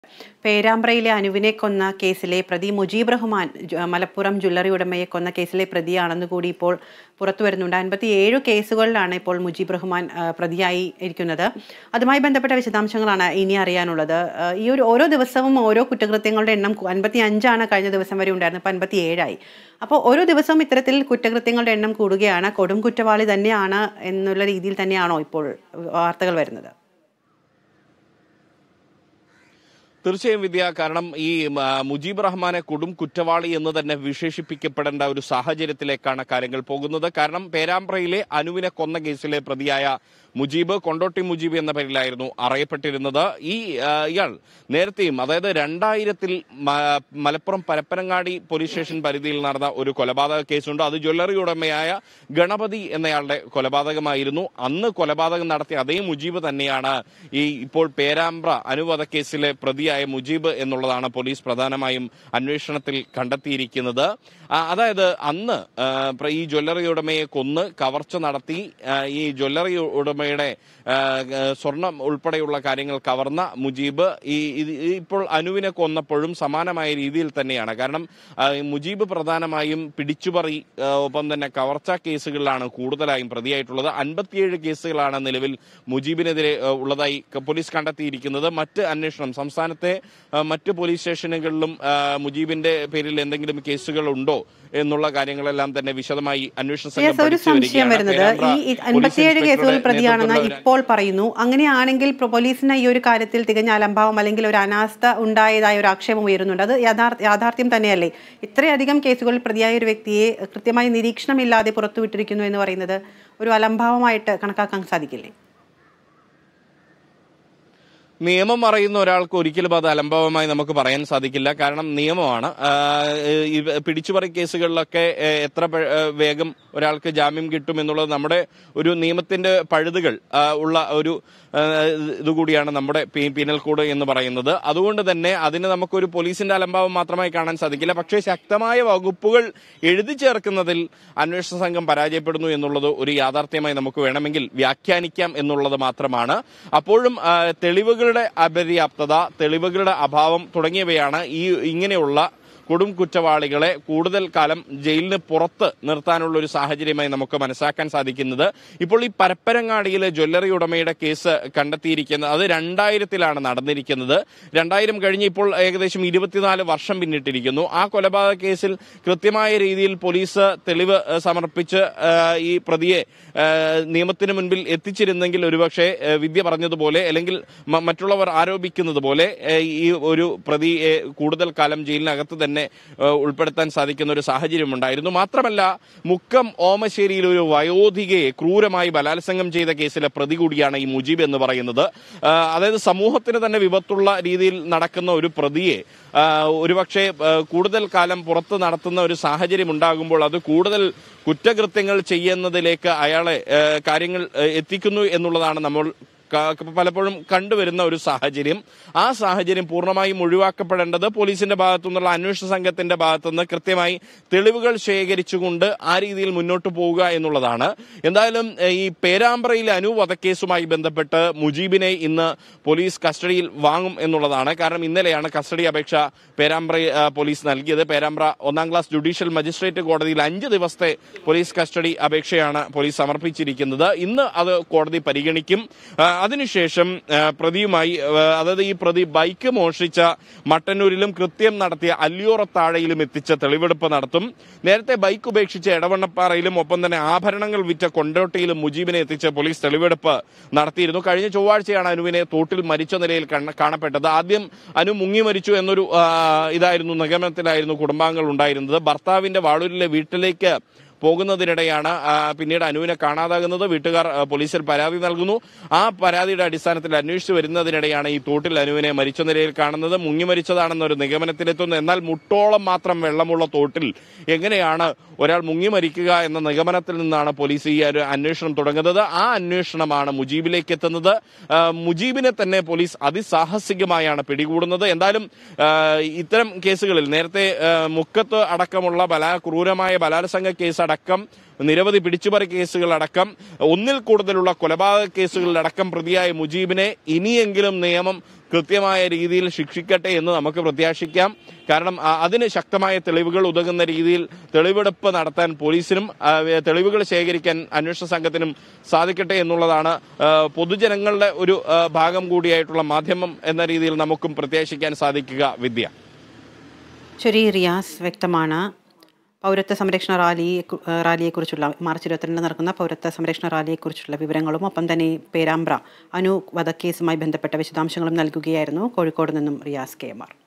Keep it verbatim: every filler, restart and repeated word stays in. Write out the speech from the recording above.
പേരാമ്പ്രയിലെ അനുവിനെ കൊന്ന കേസിലെ പ്രതി മുജീബ് റഹ്മാൻ മലപ്പുറം ജ്വല്ലറി ഉടമയെ കൊന്ന കേസിലെ പ്രതിയാണെന്ന് കൂടി ഇപ്പോൾ പുറത്തു വരുന്നുണ്ട്. അൻപത്തിയേഴ് കേസുകളിലാണ് ഇപ്പോൾ മുജീബ് റഹ്മാൻ പ്രതിയായി ഇരിക്കുന്നത്. അതുമായി ബന്ധപ്പെട്ട വിശദാംശങ്ങളാണ് ഇനി അറിയാനുള്ളത്. ഈ ഒരു ഓരോ ദിവസവും ഓരോ കുറ്റകൃത്യങ്ങളുടെ എണ്ണം അൻപത്തി അഞ്ചാണ് കഴിഞ്ഞ ദിവസം വരെ ഉണ്ടായിരുന്നത്, ഇപ്പോൾ അൻപത്തി ഏഴായി. അപ്പോൾ ഓരോ ദിവസവും ഇത്തരത്തിൽ കുറ്റകൃത്യങ്ങളുടെ എണ്ണം കൂടുകയാണ്. കൊടും കുറ്റവാളി തന്നെയാണ് എന്നുള്ള രീതിയിൽ തന്നെയാണോ ഇപ്പോൾ വാർത്തകൾ വരുന്നത്? തീർച്ചയായും വിദ്യ, കാരണം ഈ മുജീബ് റഹ്മാനെ കൊടും കുറ്റവാളി എന്ന് തന്നെ വിശേഷിപ്പിക്കപ്പെടേണ്ട ഒരു സാഹചര്യത്തിലേക്കാണ് കാര്യങ്ങൾ പോകുന്നത്. കാരണം പേരാമ്പ്രയിലെ അനുവിനെ കൊന്ന കേസിലെ പ്രതിയായ മുജീബ്, കൊണ്ടോട്ടി മുജീബ് എന്ന പേരിലായിരുന്നു അറിയപ്പെട്ടിരുന്നത്. ഈ ഇയാൾ നേരത്തെയും, അതായത് രണ്ടായിരത്തിൽ മലപ്പുറം പരപ്പനങ്ങാടി പോലീസ് സ്റ്റേഷൻ പരിധിയിൽ നടന്ന ഒരു കൊലപാതക കേസുണ്ട്. അത് ജ്വല്ലറി ഉടമയായ ഗണപതി എന്നയാളുടെ കൊലപാതകമായിരുന്നു. അന്ന് കൊലപാതകം നടത്തിയ അതേ മുജീബ് തന്നെയാണ് ഈ ഇപ്പോൾ പേരാമ്പ്ര അനുവധ കേസിലെ പ്രതിയായ മുജീബ് എന്നുള്ളതാണ് പോലീസ് പ്രധാനമായും അന്വേഷണത്തിൽ കണ്ടെത്തിയിരിക്കുന്നത്. അതായത് അന്ന് ഈ ജ്വല്ലറി ഉടമയെ കൊന്ന് കവർച്ച നടത്തി ഈ ജ്വല്ലറി ഉടമയുടെ സ്വർണം ഉൾപ്പെടെയുള്ള കാര്യങ്ങൾ കവർന്ന മുജീബ് ഈ ഇപ്പോൾ അനുവിനെ കൊന്നപ്പോഴും സമാനമായ രീതിയിൽ തന്നെയാണ്. കാരണം മുജീബ് പ്രധാനമായും പിടിച്ചുപറി ഒപ്പം തന്നെ കവർച്ച കേസുകളിലാണ് കൂടുതലായും പ്രതിയായിട്ടുള്ളത്. അൻപത്തിയേഴ് കേസുകളാണ് നിലവിൽ മുജീബിനെതിരെ ഉള്ളതായി പോലീസ് കണ്ടെത്തിയിരിക്കുന്നത്. മറ്റ് അന്വേഷണം സംസ്ഥാനത്തെ മറ്റ് പോലീസ് സ്റ്റേഷനുകളിലും മുജീബിന്റെ പേരിൽ എന്തെങ്കിലും കേസുകൾ ഉണ്ടോ എന്നുള്ള കാര്യങ്ങളെല്ലാം തന്നെ വിശദമായി അന്വേഷണ സംഘം ഒരു സംശയം വരുന്നത്, ഈ അൻപത്തിയേഴ് കേസുകൾ പ്രതിയാണെന്ന് ഇപ്പോൾ പറയുന്നു. അങ്ങനെയാണെങ്കിൽ പോലീസിന് ഈ ഒരു കാര്യത്തിൽ തികഞ്ഞ അലംഭാവം അല്ലെങ്കിൽ ഒരു അനാസ്ഥ ഉണ്ടായതായ ഒരു ആക്ഷേപം ഉയരുന്നുണ്ട്. അത് യാഥാർത്ഥ്യം തന്നെയല്ലേ? ഇത്രയധികം കേസുകളിൽ പ്രതിയായ ഒരു വ്യക്തിയെ കൃത്യമായി നിരീക്ഷണമില്ലാതെ പുറത്തുവിട്ടിരിക്കുന്നു എന്ന് പറയുന്നത് ഒരു അലംഭാവമായിട്ട് കണക്കാക്കാൻ സാധിക്കില്ലേ? നിയമം അറിയുന്ന ഒരാൾക്ക് ഒരിക്കലും അത് അലംഭാവമായി നമുക്ക് പറയാൻ സാധിക്കില്ല. കാരണം നിയമമാണ്. പിടിച്ചുപറി കേസുകളിലൊക്കെ എത്ര വേഗം ഒരാൾക്ക് ജാമ്യം കിട്ടും എന്നുള്ളത് നമ്മുടെ ഒരു നിയമത്തിന്റെ പഴുതുകൾ ഉള്ള ഒരു ഇതുകൂടിയാണ് നമ്മുടെ പീനൽ കോഡ് എന്ന് പറയുന്നത്. അതുകൊണ്ട് തന്നെ അതിന് നമുക്കൊരു പോലീസിന്റെ അലംഭാവം മാത്രമായി കാണാൻ സാധിക്കില്ല. പക്ഷേ ശക്തമായ വകുപ്പുകൾ എഴുതി ചേർക്കുന്നതിൽ അന്വേഷണ സംഘം പരാജയപ്പെടുന്നു എന്നുള്ളത് ഒരു യാഥാർത്ഥ്യമായി നമുക്ക് വേണമെങ്കിൽ വ്യാഖ്യാനിക്കാം എന്നുള്ളത് മാത്രമാണ്. അപ്പോഴും തെളിവുകൾ അപര്യാപ്തത, തെളിവുകളുടെ അഭാവം തുടങ്ങിയവയാണ് ഈ ഇങ്ങനെയുള്ള കൊടും കുറ്റവാളികളെ കൂടുതൽ കാലം ജയിലിന് പുറത്ത് നിർത്താനുള്ള ഒരു സാഹചര്യമായി നമുക്ക് മനസ്സിലാക്കാൻ സാധിക്കുന്നത്. ഇപ്പോൾ ഈ പരപ്പനങ്ങാടിയിലെ ജ്വല്ലറി ഉടമയുടെ കേസ് കണ്ടെത്തിയിരിക്കുന്നത് അത് രണ്ടായിരത്തിലാണ് നടന്നിരിക്കുന്നത്. രണ്ടായിരം കഴിഞ്ഞ് ഇപ്പോൾ ഏകദേശം ഇരുപത്തിനാല് വർഷം പിന്നിട്ടിരിക്കുന്നു. ആ കൊലപാതക കേസിൽ കൃത്യമായ രീതിയിൽ പോലീസ് തെളിവ് സമർപ്പിച്ച് ഈ പ്രതിയെ നിയമത്തിന് മുൻപിൽ എത്തിച്ചിരുന്നെങ്കിൽ ഒരുപക്ഷെ വിദ്യ പറഞ്ഞതുപോലെ അല്ലെങ്കിൽ മറ്റുള്ളവർ ആരോപിക്കുന്നത് പോലെ ഈ ഒരു പ്രതിയെ കൂടുതൽ കാലം ജയിലിനകത്ത് തന്നെ ഉൾപ്പെടുത്താൻ സാധിക്കുന്ന ഒരു സാഹചര്യം ഉണ്ടായിരുന്നു. മാത്രമല്ല, മുക്കം ഓമശ്ശേരിയിൽ ഒരു വയോധികയെ ക്രൂരമായി ബലാത്സംഗം ചെയ്ത കേസിലെ പ്രതി കൂടിയാണ് ഈ മുജീബ് എന്ന് പറയുന്നത്. അതായത് സമൂഹത്തിന് തന്നെ വിപത്തുള്ള രീതിയിൽ നടക്കുന്ന ഒരു പ്രതിയെ ഒരുപക്ഷെ കൂടുതൽ കാലം പുറത്ത് നടത്തുന്ന ഒരു സാഹചര്യം ഉണ്ടാകുമ്പോൾ അത് കൂടുതൽ കുറ്റകൃത്യങ്ങൾ ചെയ്യുന്നതിലേക്ക് അയാളെ കാര്യങ്ങൾ എത്തിക്കുന്നു എന്നുള്ളതാണ് നമ്മൾ പലപ്പോഴും കണ്ടുവരുന്ന ഒരു സാഹചര്യം. ആ സാഹചര്യം പൂർണ്ണമായും ഒഴിവാക്കപ്പെടേണ്ടത് പോലീസിന്റെ ഭാഗത്തു നിന്നുള്ള അന്വേഷണ സംഘത്തിന്റെ ഭാഗത്തുനിന്ന് കൃത്യമായി തെളിവുകൾ ശേഖരിച്ചുകൊണ്ട് ആ രീതിയിൽ മുന്നോട്ട് പോവുക എന്നുള്ളതാണ്. എന്തായാലും ഈ പേരാമ്പ്രയിലെ അനു വധക്കേസുമായി ബന്ധപ്പെട്ട് മുജീബിനെ ഇന്ന് പോലീസ് കസ്റ്റഡിയിൽ വാങ്ങും എന്നുള്ളതാണ്. കാരണം ഇന്നലെയാണ് കസ്റ്റഡി അപേക്ഷ പേരാമ്പ്ര പോലീസ് നൽകിയത്. പേരാമ്പ്ര ഒന്നാം ക്ലാസ് ജുഡീഷ്യൽ മജിസ്ട്രേറ്റ് കോടതിയിൽ അഞ്ച് ദിവസത്തെ പോലീസ് കസ്റ്റഡി അപേക്ഷയാണ് പോലീസ് സമർപ്പിച്ചിരിക്കുന്നത്. ഇന്ന് അത് കോടതി പരിഗണിക്കും. അതിനുശേഷം പ്രതിയുമായി, അതായത് ഈ പ്രതി ബൈക്ക് മോഷ്ടിച്ച മട്ടന്നൂരിലും കൃത്യം നടത്തിയ അല്ലിയോറത്താഴയിലും എത്തിച്ച തെളിവെടുപ്പ് നടത്തും. നേരത്തെ ബൈക്ക് ഉപേക്ഷിച്ച എടവണ്ണപ്പാറയിലും ഒപ്പം തന്നെ ആഭരണങ്ങൾ വിറ്റ കൊണ്ടോട്ടിയിലും മുജീബിനെ എത്തിച്ച പോലീസ് തെളിവെടുപ്പ് നടത്തിയിരുന്നു. കഴിഞ്ഞ ചൊവ്വാഴ്ചയാണ് അനുവിനെ തോട്ടിൽ മരിച്ച നിലയിൽ കാണപ്പെട്ടത്. ആദ്യം അനു മുങ്ങി മരിച്ചു എന്നൊരു ഇതായിരുന്നു, നിഗമനത്തിലായിരുന്നു കുടുംബാംഗങ്ങൾ ഉണ്ടായിരുന്നത്. ഭർത്താവിന്റെ വാളൂരിലെ വീട്ടിലേക്ക് പോകുന്നതിനിടെയാണ് പിന്നീട് അനുവിനെ കാണാതാകുന്നത്. വീട്ടുകാർ പോലീസിൽ പരാതി നൽകുന്നു. ആ പരാതിയുടെ അടിസ്ഥാനത്തിൽ അന്വേഷിച്ചു വരുന്നതിനിടെയാണ് ഈ തോട്ടിൽ അനുവിനെ മരിച്ച നിലയിൽ കാണുന്നത്. മുങ്ങി മരിച്ചതാണെന്നൊരു നിഗമനത്തിലെത്തുന്നു. എന്നാൽ മുട്ടോളം മാത്രം വെള്ളമുള്ള തോട്ടിൽ എങ്ങനെയാണ് ഒരാൾ മുങ്ങി മരിക്കുക എന്ന നിഗമനത്തിൽ നിന്നാണ് പോലീസ് ഈ ഒരു അന്വേഷണം തുടങ്ങുന്നത്. ആ അന്വേഷണമാണ് മുജീബിലേക്ക് എത്തുന്നത്. മുജീബിനെ തന്നെ പോലീസ് അതിസാഹസികമായാണ് പിടികൂടുന്നത്. എന്തായാലും ഇത്തരം കേസുകളിൽ നേരത്തെ മുക്കത്ത് അടക്കമുള്ള ബലാ ക്രൂരമായ ബലാത്സംഗ കേസ് അടക്കം നിരവധി പിടിച്ചുപറി കേസുകളടക്കം ഒന്നിൽ കൂടുതലുള്ള കൊലപാതക കേസുകളിലടക്കം പ്രതിയായ മുജീബിനെ ഇനിയെങ്കിലും നിയമം കൃത്യമായ രീതിയിൽ ശിക്ഷിക്കട്ടെ എന്ന് നമുക്ക് പ്രത്യാശിക്കാം. കാരണം അതിന് ശക്തമായ തെളിവുകൾ ഉതകുന്ന രീതിയിൽ തെളിവെടുപ്പ് നടത്താൻ പോലീസിനും തെളിവുകൾ ശേഖരിക്കാൻ അന്വേഷണ സംഘത്തിനും സാധിക്കട്ടെ എന്നുള്ളതാണ് പൊതുജനങ്ങളുടെ ഒരു ഭാഗം കൂടിയായിട്ടുള്ള മാധ്യമം എന്ന രീതിയിൽ നമുക്കും പ്രത്യാശിക്കാൻ സാധിക്കുക. വിദ്യ. ശരി റിയാസ്, വ്യക്തമാണ്. പൗരത്വ സംരക്ഷണ റാലി റാലിയെക്കുറിച്ചുള്ള മാർച്ച് ഇരുപത്തിരണ്ടിന് നടക്കുന്ന പൗരത്വ സംരക്ഷണ റാലിയെക്കുറിച്ചുള്ള വിവരങ്ങളും ഒപ്പം തന്നെ പേരാമ്പ്ര അനു വധക്കേസുമായി ബന്ധപ്പെട്ട വിശദാംശങ്ങളും നൽകുകയായിരുന്നു കോഴിക്കോട് നിന്നും റിയാസ് കെ എം ആർ.